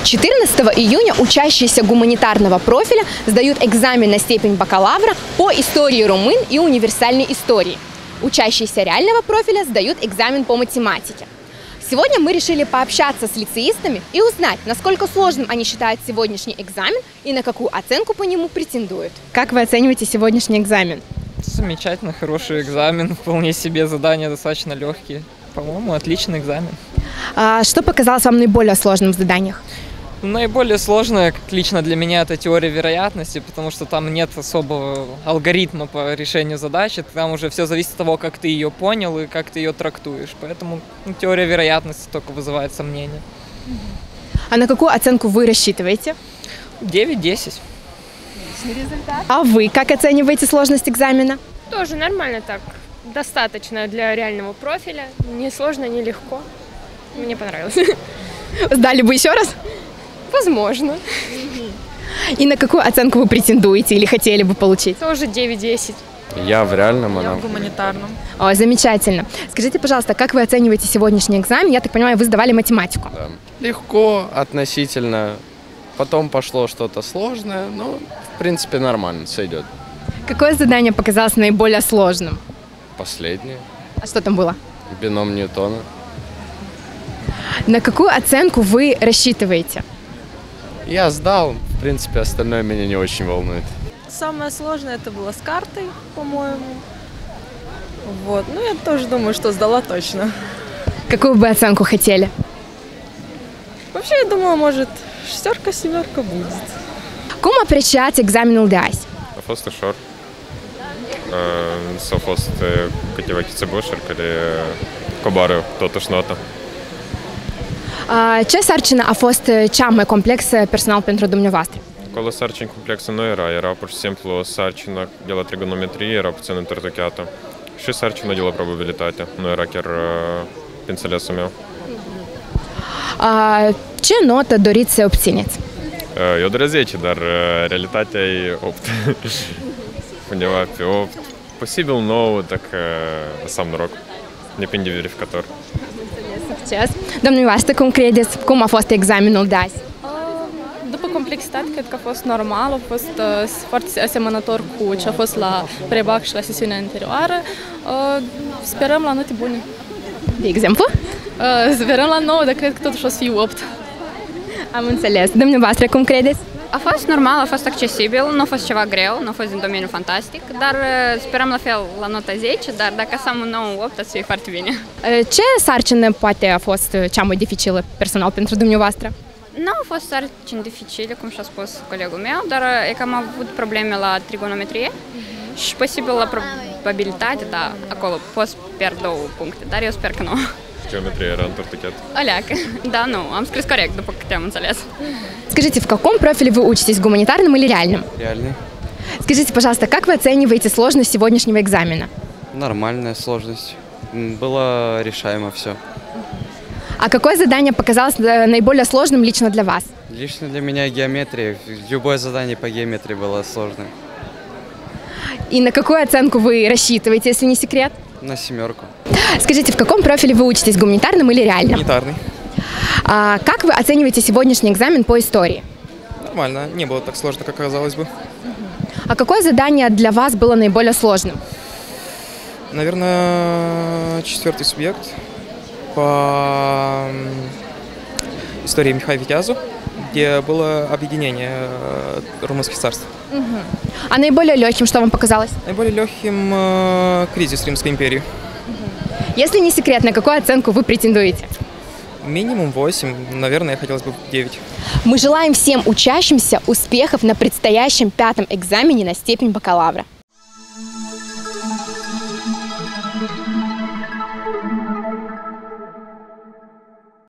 14 июня учащиеся гуманитарного профиля сдают экзамен на степень бакалавра по истории румын и универсальной истории. Учащиеся реального профиля сдают экзамен по математике. Сегодня мы решили пообщаться с лицеистами и узнать, насколько сложным они считают сегодняшний экзамен и на какую оценку по нему претендуют. Как вы оцениваете сегодняшний экзамен? Замечательно, хороший экзамен, вполне себе задания достаточно легкие. По-моему, отличный экзамен. А что показалось вам наиболее сложным в заданиях? Наиболее сложное, как лично для меня, это теория вероятности, потому что там нет особого алгоритма по решению задачи, там уже все зависит от того, как ты ее понял и как ты ее трактуешь. Поэтому теория вероятности только вызывает сомнения. А на какую оценку вы рассчитываете? 9-10. А вы как оцениваете сложность экзамена? Тоже нормально так. Достаточно для реального профиля. Не сложно, не легко. Мне понравилось. Сдали бы еще раз? Возможно. И на какую оценку вы претендуете или хотели бы получить? Тоже 9-10. Я в реальном, Я в гуманитарном. О, замечательно. Скажите, пожалуйста, как вы оцениваете сегодняшний экзамен? Я так понимаю, вы сдавали математику. Да. Легко, относительно. Потом пошло что-то сложное, но в принципе нормально, сойдет. Какое задание показалось наиболее сложным? Последнее. А что там было? Бином Ньютона. На какую оценку вы рассчитываете? Я сдал, в принципе, остальное меня не очень волнует. Самое сложное это было с картой, по-моему. Вот. Ну, я тоже думаю, что сдала точно. Какую бы оценку хотели? Вообще, я думала, может, 6-7 будет. Cum apreciați examenul de azi? A fost ușor. S-au fost câteva chițebușuri care coboară totuși nota. Ce sarcină a fost cea mai complexă personal pentru dumneavoastră? Acolo sarcini complexe nu era pur și simplu o sarcină de la trigonometrie, era puțin întârziată. Și sarcina de la probabilitate, nu era chiar pe înțelesul meu. Ce notă doriți să obțineți? Eu doresc 10, dar realitatea e 8. Undeva pe 8. Posibil 9, dacă am noroc. Depinde de verificator. Succes! Dumneavoastră, cum credeți, cum a fost examenul de azi? După complexitate, cred că a fost normal, a fost foarte asemănător cu ce a fost la prebac și la sesiunea anterioară. Sperăm la note bune. De exemplu? Sperăm la 9, dar cred că totuși o să fie 8. Am înțeles. Dumneavoastră, cum credeți? A fost normal, a fost accesibil, nu a fost ceva greu, nu a fost din domeniul fantastic, dar sperăm la fel la nota 10, dar dacă să am un 9-8, să fie foarte bine. Ce sarcină poate a fost cea mai dificilă personal pentru dumneavoastră? Nu au fost sarcini dificile, cum și-a spus colegul meu, dar e că am avut probleme la trigonometrie și posibil la probabilitate, da, acolo pot pierd 2 puncte, dar eu sper că nu. Geometria era întârziată. Aleacă, da, nu, am scris corect după câte am înțeles. Скажите, в каком профиле вы учитесь, гуманитарном или реальном? Реальный. Скажите, пожалуйста, как вы оцениваете сложность сегодняшнего экзамена? Нормальная сложность. Было решаемо все. А какое задание показалось наиболее сложным лично для вас? Лично для меня геометрия. Любое задание по геометрии было сложное. И на какую оценку вы рассчитываете, если не секрет? На 7. Скажите, в каком профиле вы учитесь, гуманитарном или реальном? Гуманитарный. Как вы оцениваете сегодняшний экзамен по истории? Нормально, не было так сложно, как казалось бы. А какое задание для вас было наиболее сложным? Наверное, 4-й субъект по истории Михаила Витязу, где было объединение румынских царств. А наиболее легким что вам показалось? Наиболее легким кризис Римской империи. Если не секрет, на какую оценку вы претендуете? Минимум 8, наверное, хотелось бы 9. Мы желаем всем учащимся успехов на предстоящем 5-м экзамене на степень бакалавра.